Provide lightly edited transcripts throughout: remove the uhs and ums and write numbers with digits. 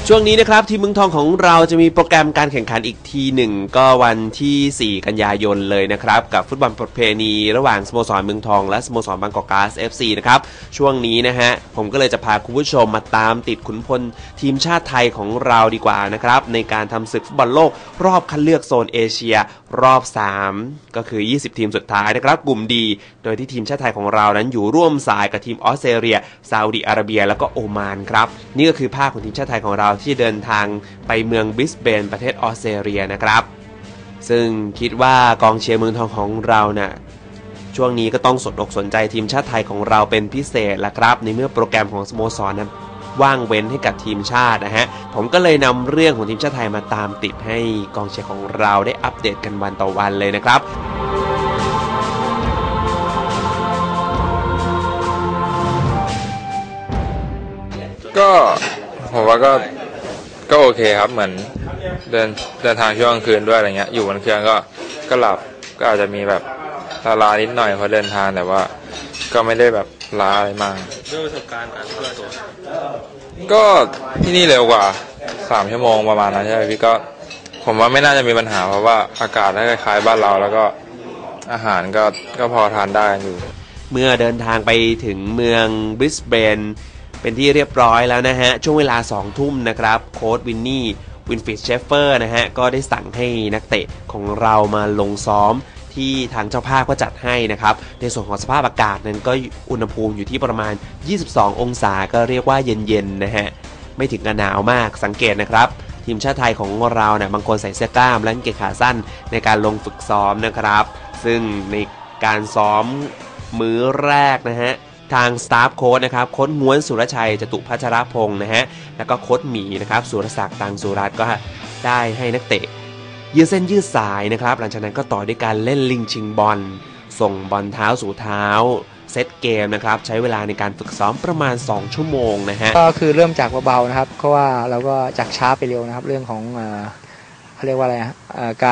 ช่วงนี้นะครับทีมเมืองทองของเราจะมีโปรแกรมการแข่งขันอีกทีหนึ่งก็วันที่4กันยายนเลยนะครับกับฟุตบอลประเพณีระหว่างสโมสรเมืองทองและสโมสรบางกอกก๊าซ FC นะครับช่วงนี้นะฮะผมก็เลยจะพาคุณผู้ชมมาตามติดขุนพลทีมชาติไทยของเราดีกว่านะครับในการทำศึกฟุตบอลโลกรอบคัดเลือกโซนเอเชียรอบ3ก็คือ20ทีมสุดท้ายนะครับกลุ่มดีโดยที่ทีมชาติไทยของเรานั้นอยู่ร่วมสายกับทีมออสเตรเลียซาอุดิอาระเบียแล้วก็โอมานครับนี่ก็คือภาพของทีมชาติไทยของเราที่เดินทางไปเมืองบริสเบนประเทศออสเตรเลียนะครับซึ่งคิดว่ากองเชียร์เมืองทองของเราเนี่ยช่วงนี้ก็ต้องสนอกสนใจทีมชาติไทยของเราเป็นพิเศษละครับในเมื่อโปรแกรมของสโมสรนั้นว่างเว้นให้กับทีมชาตินะฮะผมก็เลยนำเรื่องของทีมชาติไทยมาตามติดให้กองเชียร์ของเราได้อัปเดตกันวันต่อวันเลยนะครับก็ผมว่าก็โอเคครับเหมือนเดินทางช่วงกลางคืนด้วยอะไรเงี้ยอยู่บนเครื่องก็หลับก็อาจจะมีแบบลานิดหน่อยเพราะเดินทางแต่ว่าก็ไม่ได้แบบล้าอะไรมากด้วยประสบการณ์การเคลื่อนตัวก็ที่นี่เร็วกว่า3 ชั่วโมงประมาณนั้นใช่ไหมพี่ก็ผมว่าไม่น่าจะมีปัญหาเพราะว่าอากาศคล้ายๆบ้านเราแล้วก็อาหารก็พอทานได้อยู่เมื่อเดินทางไปถึงเมืองบริสเบนเป็นที่เรียบร้อยแล้วนะฮะช่วงเวลา 20:00 นนะครับโค้ชวินนี่วินฟรีดเชฟเฟอร์นะฮะก็ได้สั่งให้นักเตะของเรามาลงซ้อมที่ทางเจ้าภาพก็จัดให้นะครับในส่วนของสภาพอากาศนั้นก็อุณหภูมิอยู่ที่ประมาณ22 องศาก็เรียกว่าเย็นๆนะฮะไม่ถึงกับหนาวมากสังเกตนะครับทีมชาติไทยของเราเนี่ยบางคนใส่เสื้อกล้ามและกางเกงขาสั้นในการลงฝึกซ้อมนะครับซึ่งในการซ้อมมื้อแรกนะฮะทางสตาฟโค้ชนะครับโค้ชง้วนสุรชัยจตุพัชรพงศ์นะฮะแล้วก็โค้ชหมีนะครับสุรศักดิ์ตังสุรัตน์ก็ได้ให้นักเตะยืดเส้นยืดสายนะครับหลังจากนั้นก็ต่อด้วยการเล่นลิงชิงบอลส่งบอลเท้าสู่เท้าเซตเกมนะครับใช้เวลาในการฝึกซ้อมประมาณ2 ชั่วโมงนะฮะก็คือเริ่มจากเบาๆนะครับเพราะว่าเราก็จากช้าไปเร็วนะครับเรื่องของเขาเรียกว่าอะไรการ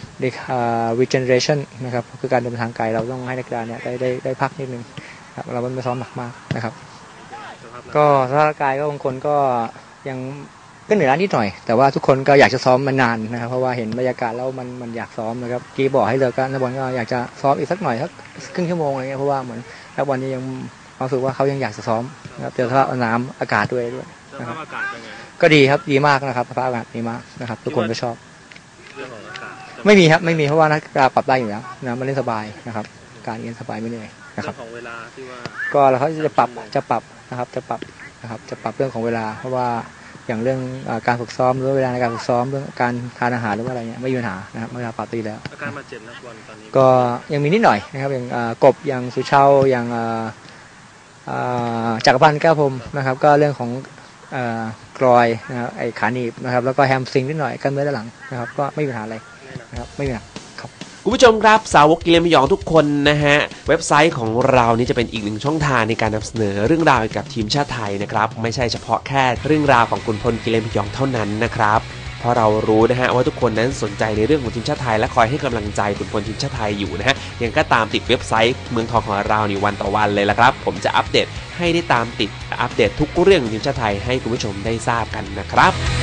regeneration นะครับคือการเดินทางไกลเราต้องให้นักกีฬาเนี่ยได้พักนิดนึงครับเราไม่ซ้อมหนักมากนะครับก็สภาพร่างกายก็บางคนก็ยังก็เหนื่อยล้านิดหน่อยแต่ว่าทุกคนก็อยากจะซ้อมมานานนะครับเพราะว่าเห็นบรรยากาศแล้วมันอยากซ้อมนะครับกีบอกให้เลิกกันนักบอลก็อยากจะซ้อมอีกสักหน่อยสักครึ่งชั่วโมงอะไรเงี้ยเพราะว่าเหมือนนักบอลยังรู้สึกว่าเขายังอยากจะซ้อมนะครับเจอสภาพน้ำอากาศด้วยนะครับก็ดีครับดีมากนะครับสภาพอากาศดีมากนะครับทุกคนก็ชอบไม่มีครับไม่มีเพราะว่านักกีฬาปรับได้อยู่แล้วนะมันเล่นสบายนะครับการเล่นสบายไม่เหนื่อยนะครับของเวลาที่ว่าก็เราเขาจะปรับนะครับจะปรับเรื่องของเวลาเพราะว่าอย่างเรื่องการฝึกซ้อมหรือเวลาในการฝึกซ้อมเรื่องการทานอาหารหรือว่าอะไรเงี้ยไม่มีปัญหานะครับเวลาปรับตีแล้วอาการบาดเจ็บนักบอลตอนนี้ก็ยังมีนิดหน่อยนะครับอย่างกบอย่างสุเชาอย่างจักรพันธ์แก้วพรหมนะครับก็เรื่องของกรอยนะครับไอ้ขาหนีบนะครับแล้วก็แฮมสตริงนิดหน่อยกล้ามเนื้อด้านหลังนะครับก็ไม่มีปัญหาอะไรนะครับไม่มีปัญหาคุณผู้ชมครับสาวกกิเลนพยองทุกคนนะฮะเว็บไซต์ของเรานี่จะเป็นอีกหนึ่งช่องทางในการนำเสนอเรื่องราวเกี่ยวกับทีมชาติไทยนะครับไม่ใช่เฉพาะแค่เรื่องราวของขุนพลกิเลนพยองเท่านั้นนะครับเพราะเรารู้นะฮะว่าทุกคนนั้นสนใจในเรื่องของทีมชาติไทยและคอยให้กำลังใจขุนพลทีมชาติไทยอยู่นะฮะยังก็ตามติดเว็บไซต์เมืองทองของเราในวันต่อวันเลยละครับผมจะอัปเดตให้ได้ตามติดอัปเดตทุกเรื่องของทีมชาติไทยให้คุณผู้ชมได้ทราบกันนะครับ